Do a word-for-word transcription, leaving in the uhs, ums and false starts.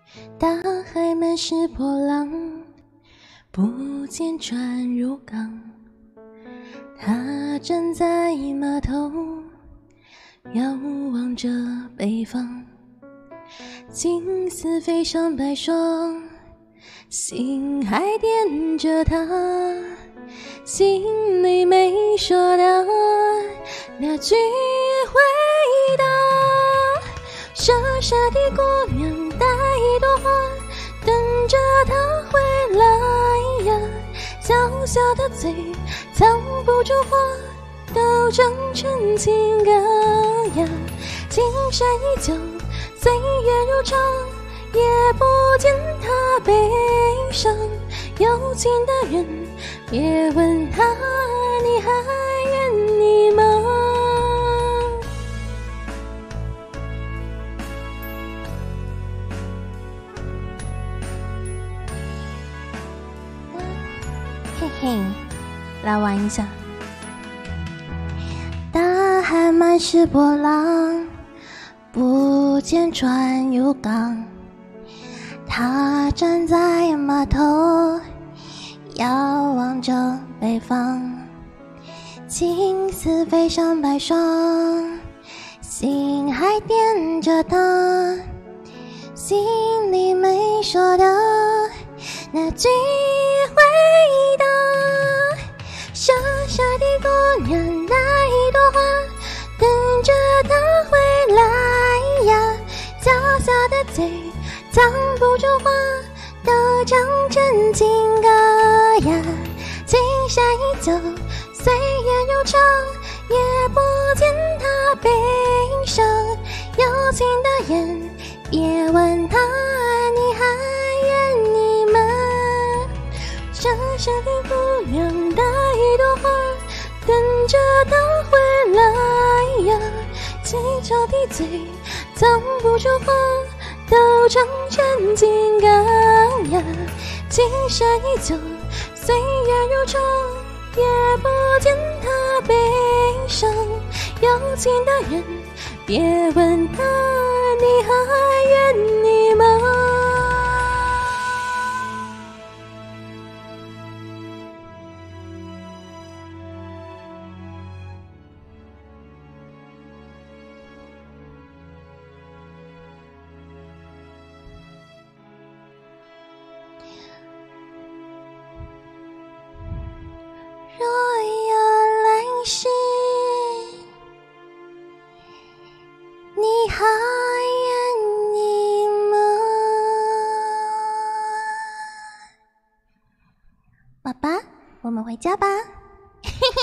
大海满是波浪，不见船入港。他站在码头，遥望着北方。金丝飞上白霜，心还惦着他，心里没说的那句回答。傻傻的姑娘带一朵花，等着他回来呀。小小的嘴藏不住话，都长成情歌呀。青山依旧，岁月如常，也不见他悲伤。有情的人，别问他，你还愿意吗？嘿嘿，来玩一下。大海满是波浪，不见船入港。他站在码头，遥望着北方。青丝飞上白霜，心还惦着他，心里没说的那句回答。傻傻的姑娘带一朵花，等着他回来呀。小小的嘴藏不住话，都唱成情歌呀。青山依旧，岁月如常，也不见他悲伤。有情的人，别问他，你还愿意吗？傻傻的姑娘带一朵花，等着他回来呀。轻巧的嘴藏不住话，都唱成情歌呀。青山依旧，岁月如常，也不见他悲伤。有情的人，别问他，你还愿意吗？若有来世，你还愿意吗？爸爸，我们回家吧。嘿嘿。